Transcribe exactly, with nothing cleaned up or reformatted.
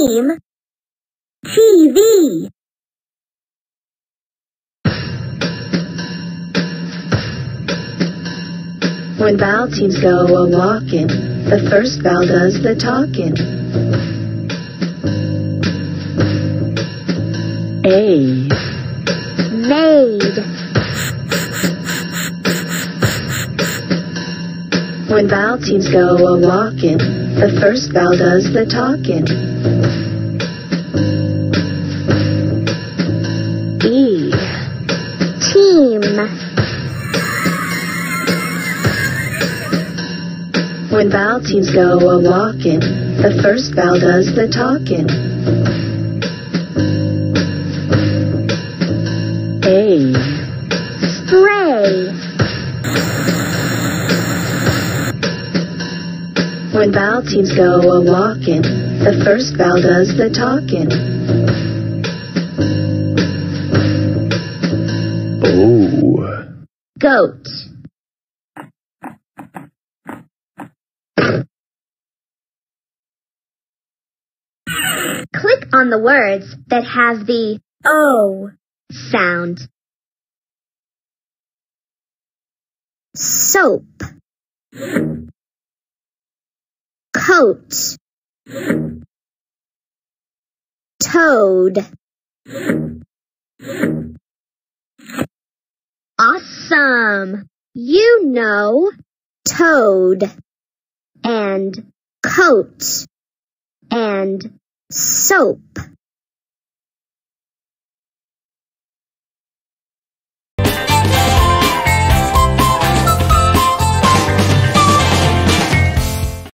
Team T V. When vowel teams go a-walkin', the first vowel does the talkin'. A. Made. When vowel teams go a-walkin', the first vowel does the talkin'. E. Team. When vowel teams go a-walkin', the first vowel does the talkin'. A. Spray. When vowel teams go a-walkin', the first vowel does the talkin'. O. Goat. Click on the words that have the O sound. Soap. Coat. Toad. Awesome! You know toad and coat and soap.